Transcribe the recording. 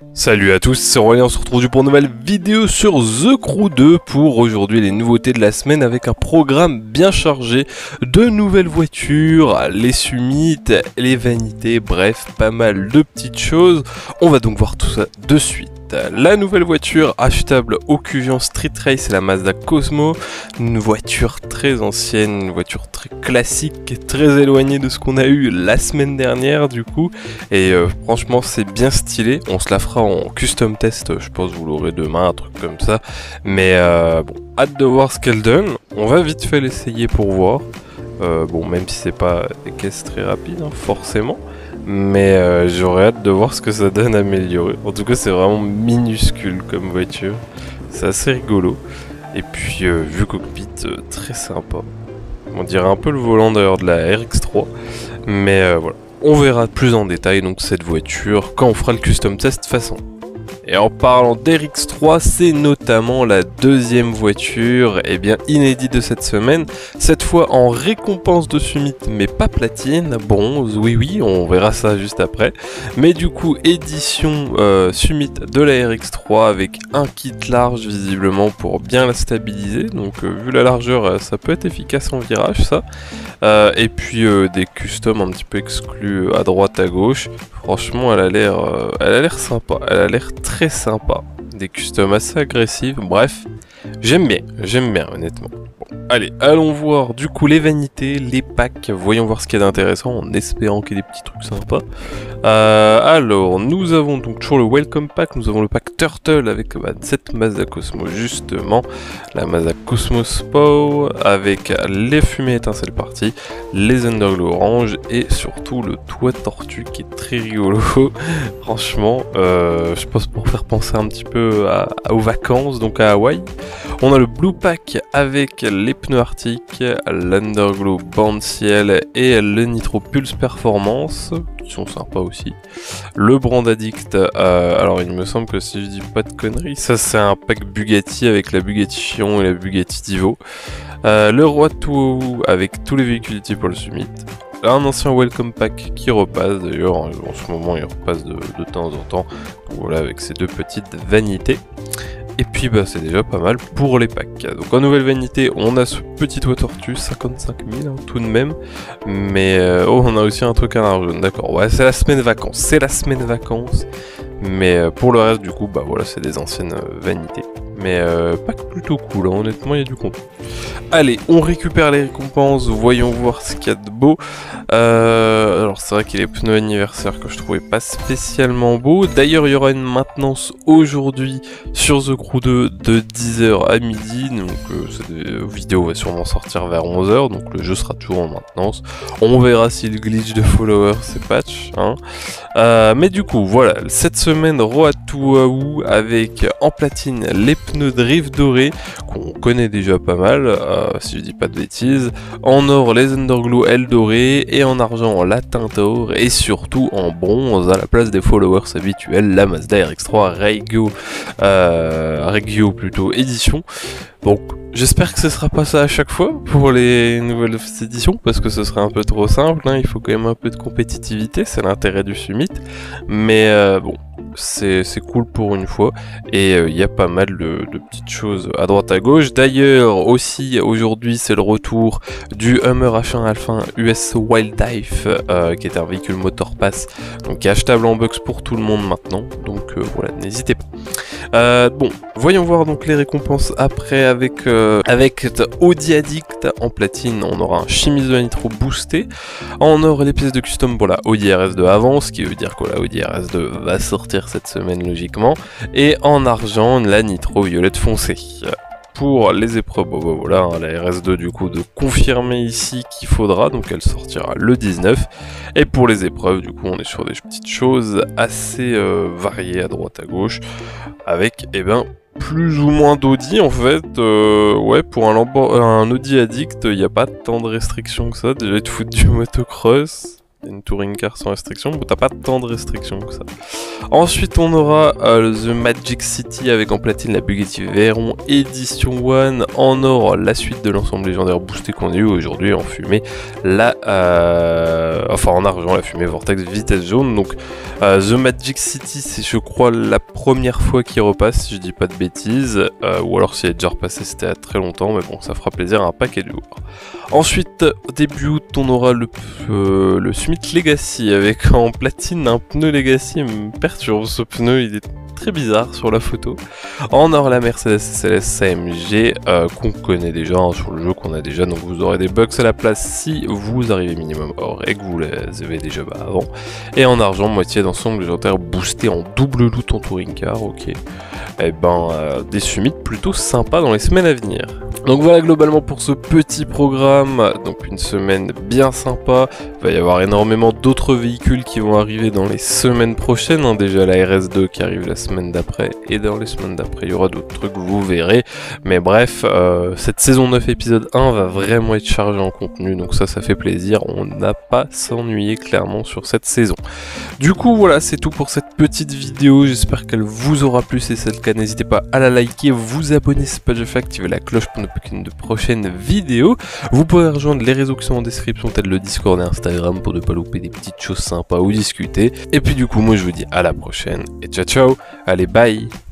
Salut à tous, c'est Aurélien, on se retrouve pour une nouvelle vidéo sur The Crew 2 pour aujourd'hui les nouveautés de la semaine avec un programme bien chargé de nouvelles voitures, les summits, les vanités, bref, pas mal de petites choses. On va donc voir tout ça de suite. La nouvelle voiture achetable Occuvion Street Race, c'est la Mazda Cosmo, une voiture très ancienne, une voiture très classique, très éloignée de ce qu'on a eu la semaine dernière du coup, et franchement c'est bien stylé. On se la fera en custom test, je pense que vous l'aurez demain, un truc comme ça, mais bon, hâte de voir ce qu'elle donne. On va vite fait l'essayer pour voir, bon même si c'est pas des caisses très rapides, hein, forcément. Mais j'aurais hâte de voir ce que ça donne amélioré. En tout cas, c'est vraiment minuscule comme voiture. C'est assez rigolo. Et puis, vue cockpit, très sympa. On dirait un peu le volant d'ailleurs de la RX3. Mais voilà. On verra plus en détail donc cette voiture quand on fera le custom test façon. Et en parlant d'RX3, c'est notamment la deuxième voiture inédite de cette semaine, cette fois en récompense de summit mais pas platine, bronze, oui, on verra ça juste après. Mais du coup, édition summit de la RX3 avec un kit large visiblement pour bien la stabiliser, donc vu la largeur, ça peut être efficace en virage ça. Et puis des customs un petit peu exclus à droite à gauche. Franchement, elle a l'air sympa, elle a l'air très sympa. Des customs assez agressifs, bref, j'aime bien honnêtement. Bon, allez, allons voir du coup les vanités, les packs, voyons voir ce qu'il y a d'intéressant en espérant qu'il y ait des petits trucs sympas. Alors, nous avons donc toujours le Welcome Pack, nous avons le pack Turtle avec cette Mazda Cosmo justement, la Mazda Cosmo Spo avec les fumées étincelles parties, les Underglow orange et surtout le toit tortue qui est très rigolo. Franchement, je pense pour faire penser un petit peu aux vacances, donc à Hawaï. On a le Blue Pack avec les pneus arctiques, l'Underglow bande ciel et le Nitro Pulse Performance, qui sont sympas aussi. Le Brand Addict, alors il me semble que si je dis pas de conneries, ça c'est un pack Bugatti avec la Bugatti Chiron et la Bugatti Divo. Le Road to avec tous les véhicules types pour le Summit. Un ancien Welcome Pack qui repasse, d'ailleurs en ce moment il repasse de temps en temps. Donc voilà, avec ces deux petites vanités. Et puis c'est déjà pas mal pour les packs. Donc en nouvelle vanité, on a ce petit toit tortue, 55 000 tout de même. Mais on a aussi un truc en argent, d'accord. Ouais, c'est la semaine vacances. Mais pour le reste du coup, voilà, c'est des anciennes vanités. Mais pack plutôt cool, hein. Honnêtement il y a du contenu. Allez, on récupère les récompenses, voyons voir ce qu'il y a de beau. Alors c'est vrai qu'il y a les pneus anniversaire que je trouvais pas spécialement beaux. D'ailleurs il y aura une maintenance aujourd'hui sur The Crew 2 de 10h à midi. Donc cette vidéo va sûrement sortir vers 11h, donc le jeu sera toujours en maintenance. On verra si le glitch de follower c'est patch, hein. Mais du coup voilà, cette semaine Road to Wahoo avec en platine les pneus drift dorés qu'on connaît déjà pas mal, si je dis pas de bêtises. En or les Underglow L dorés et en argent la teinte or et surtout en bronze à la place des followers habituels la Mazda RX3 Regio plutôt édition. Donc j'espère que ce sera pas ça à chaque fois pour les nouvelles éditions parce que ce serait un peu trop simple, hein. Il faut quand même un peu de compétitivité, c'est l'intérêt du Summit. Mais bon, c'est cool pour une fois et il y a pas mal de petites choses à droite à gauche. D'ailleurs aussi aujourd'hui c'est le retour du Hummer H1 Alpha US Wildlife qui est un véhicule motor pass, donc qui est achetable en box pour tout le monde maintenant, donc voilà, n'hésitez pas. Bon, voyons voir donc les récompenses après avec Audi Addict en platine. On aura un Shimizu Nitro boosté, en or les pièces de custom pour la Audi RS2 avant, ce qui veut dire que la Audi RS2 va sortir cette semaine logiquement, et en argent la Nitro violette foncée. Pour les épreuves, voilà, hein, la RS2 du coup de confirmer ici qu'il faudra, donc elle sortira le 19. Et pour les épreuves, du coup on est sur des petites choses assez variées à droite à gauche, avec plus ou moins d'Audi en fait. Ouais, pour un Audi Addict, il n'y a pas tant de restrictions que ça. Déjà, ils te foutent du motocross. Une touring car sans restriction, bon, t'as pas tant de restrictions que ça. Ensuite, on aura The Magic City avec en platine la Bugatti Veyron Edition 1, en or la suite de l'ensemble légendaire boosté qu'on a eu aujourd'hui, en fumée en argent la fumée Vortex vitesse jaune. Donc The Magic City, c'est je crois la première fois qu'il repasse, si je dis pas de bêtises, ou alors s'il est déjà repassé c'était à très longtemps, mais bon, ça fera plaisir à un paquet de joueurs. Ensuite, début août, on aura le Smith Legacy avec en platine un pneu Legacy. Il me perturbe ce pneu, il est très bizarre sur la photo. En or, la Mercedes SLS AMG qu'on connaît déjà sur le jeu, qu'on a déjà, donc vous aurez des bugs à la place si vous arrivez minimum or et que vous les avez déjà avant. Et en argent, moitié d'ensemble légendaire boosté en double loot en touring car, ok. Et ben, des summits plutôt sympas dans les semaines à venir. Donc voilà globalement pour ce petit programme, donc une semaine bien sympa. Il va y avoir énormément d'autres véhicules qui vont arriver dans les semaines prochaines, hein. Déjà la RS2 qui arrive la semaine d'après, et dans les semaines d'après il y aura d'autres trucs, vous verrez. Mais bref, cette saison 9 épisode 1 va vraiment être chargée en contenu, donc ça fait plaisir, on n'a pas s'ennuyer clairement sur cette saison. Du coup voilà, c'est tout pour cette petite vidéo, j'espère qu'elle vous aura plu. Si c'est le cas, n'hésitez pas à la liker, vous abonner si ce n'est pas déjà fait, activer la cloche pour ne pas qu'une de prochaines vidéos. Vous pouvez rejoindre les réseaux qui sont en description, tels le Discord et Instagram, pour ne pas louper des petites choses sympas ou discuter. Et puis du coup, moi je vous dis à la prochaine et ciao ciao, allez bye.